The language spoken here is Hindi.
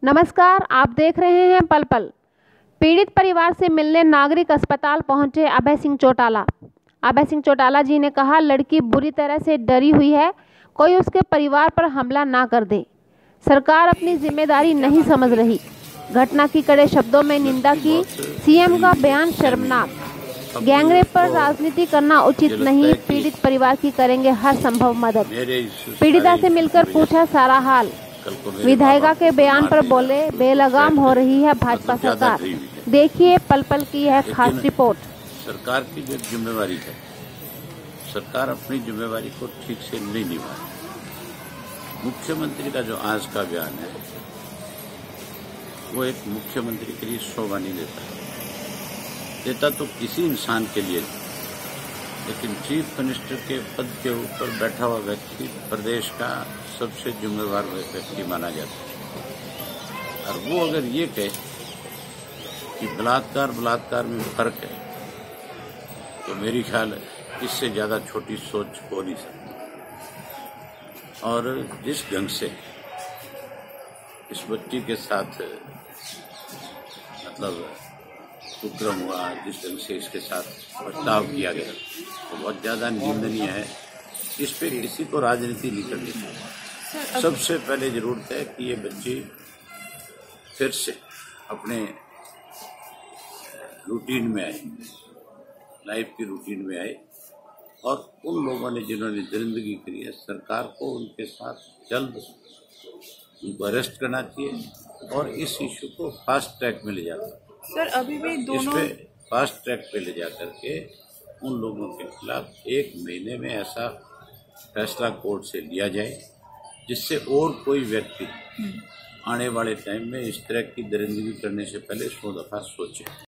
नमस्कार, आप देख रहे हैं पल पल। पीड़ित परिवार से मिलने नागरिक अस्पताल पहुंचे अभय सिंह चौटाला। अभय सिंह चौटाला जी ने कहा, लड़की बुरी तरह से डरी हुई है, कोई उसके परिवार पर हमला ना कर दे। सरकार अपनी जिम्मेदारी नहीं समझ रही। घटना की कड़े शब्दों में निंदा की। सीएम का बयान शर्मनाक। गैंगरेप पर राजनीति करना उचित नहीं। पीड़ित परिवार की करेंगे हर संभव मदद। पीड़िता से मिलकर पूछा सारा हाल। विधायिका के बयान पर बोले, बेलगाम हो रही है भाजपा सरकार। देखिए पल पल की यह खास रिपोर्ट। सरकार की जो जिम्मेवारी है, सरकार अपनी जिम्मेवारी को ठीक से नहीं निभा रही। मुख्यमंत्री का जो आज का बयान है, वो एक मुख्यमंत्री के लिए शोभा नहीं देता तो किसी इंसान के लिए, लेकिन चीफ मिनिस्टर के पद के ऊपर बैठा हुआ व्यक्ति प्रदेश का सबसे जिम्मेवार व्यक्ति माना जाता है। और वो अगर ये कहे कि बलात्कार में फर्क है, तो मेरी ख्याल है इससे ज्यादा छोटी सोच हो नहीं सकती। और जिस ढंग से इस बच्ची के साथ मतलब उपक्रम हुआ, जिस ढंग से इसके साथ बर्ताव किया गया, तो बहुत ज्यादा निंदनीय है। इस पे किसी को राजनीति नहीं करनी चाहिए। सबसे पहले जरूरत है कि ये बच्ची फिर से अपने रूटीन में आए, लाइफ की रूटीन में आए। और उन लोगों ने जिन्होंने दरिंदगी करी है, सरकार को उनके साथ जल्द उनको अरेस्ट करना चाहिए और इस इश्यू को फास्ट ट्रैक में ले जाकर, सर अभी भी दोनों इस पे फास्ट ट्रैक पे ले जाकर के उन लोगों के खिलाफ 1 महीने में ऐसा फैसला कोर्ट से लिया जाए, जिससे और कोई व्यक्ति आने वाले टाइम में इस तरह की दरिंदगी करने से पहले 100 दफा सोचे।